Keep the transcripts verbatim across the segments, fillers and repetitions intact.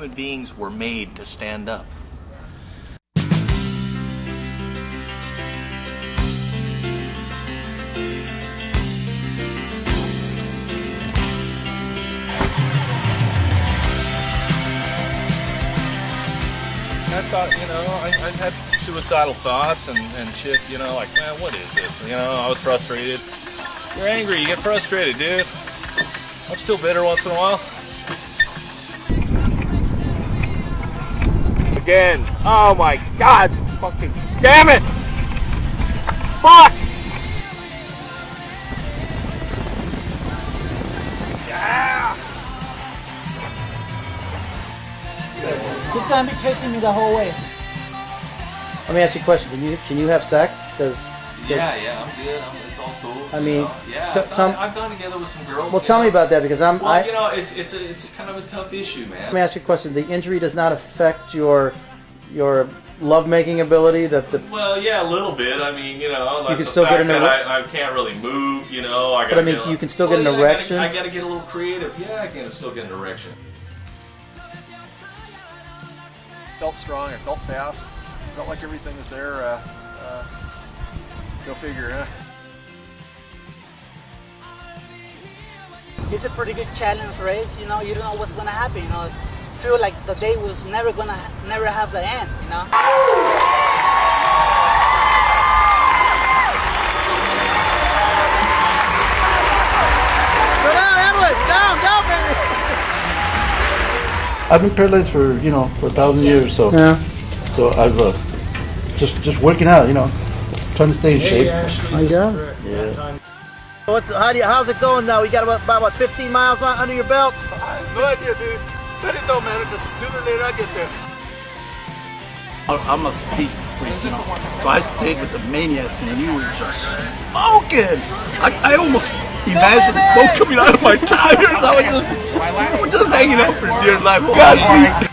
human beings were made to stand up. I thought, you know, I, I had suicidal thoughts and, and shit, you know, like, man, what is this? You know, I was frustrated. You're angry, you get frustrated, dude. I'm still bitter once in a while. Again. Oh my God, fucking damn it! Fuck! Yeah! He's gonna be chasing me the whole way. Let me ask you a question. Can you can you have sex? Does, does Yeah, yeah, I'm good. I'm, it's all cool. I mean, know? yeah, t- I've, tell- gone, I've gone together with some girls. well, tell know? me about that because I'm. Well, I, you know, it's it's a, it's kind of a tough issue, man. Let me ask you a question. The injury does not affect your your lovemaking ability. The, the Well, yeah, a little bit. I mean, you know, like You can the still fact get an that ere- I, I can't really move. You know, I But I gotta mean, get, you can still well, get an yeah, erection? I gotta, I gotta get a little creative. Yeah, I can still get an erection. Felt strong. I felt fast. Felt like everything was there. Uh, uh, go figure, huh? It's a pretty good challenge race. You know, you don't know what's gonna happen. You know, feel like the day was never gonna, never have the end. You know. Go down, Edwin! Down, down, baby! I've been paralyzed for, you know, for a thousand years, so Yeah. so I've uh, just just working out, you know, trying to stay in shape. My God. Yeah. What's how do you, how's it going now? You got about about what, fifteen miles under your belt? I have no idea, dude. But it don't matter because sooner or later I get there. I'm a speed freak, you know, so I stayed with the maniacs, and you were just smoking. I, I almost imagined smoke coming out of my tires. I was just, we're just hanging out for dear life. God, please.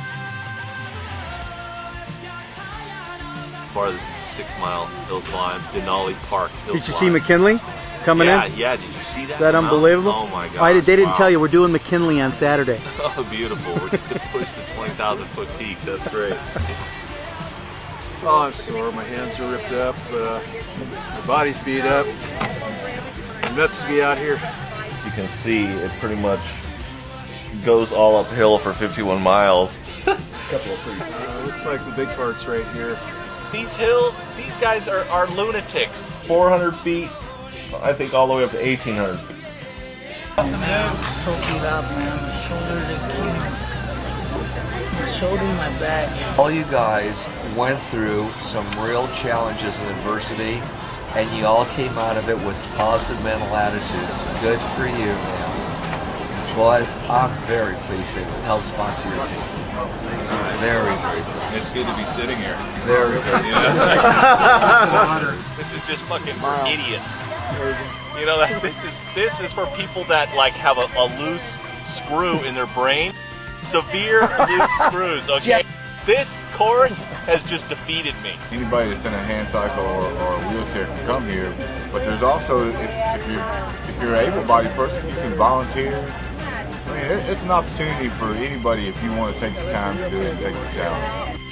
Part of this is a six-mile hill climb, Denali Park hill Did you climb. see McKinley coming yeah, in? Yeah, did you see that? Is that unbelievable? Oh my God! I did, they didn't wow. tell you we're doing McKinley on Saturday. Oh, beautiful! We're going to push the twenty thousand foot peak. That's great. Oh, I'm sore. My hands are ripped up. Uh, my body's beat up. I'm nuts to be out here. As you can see, it pretty much goes all uphill for fifty-one miles. Uh, looks like the big part's right here. These hills, these guys are, are lunatics. four hundred feet, I think all the way up to eighteen hundred feet. Man, so beat up, man. My shoulder, the key. My shoulder, my back. All you guys went through some real challenges and adversity, and you all came out of it with positive mental attitudes. Good for you, man. Boys, I'm very pleased to help sponsor your team. Very, very pleased. It's good to be sitting here. Very pleased. Yeah. This is just fucking for idiots. You know, that this is this is for people that like have a, a loose screw in their brain. Severe loose screws, okay? This course has just defeated me. Anybody that's in a hand cycle or, or a wheelchair can come here, but there's also, if, if you're if you're an able-bodied person, you can volunteer. I mean, it, it's an opportunity for anybody if you want to take the time to do it and take the challenge.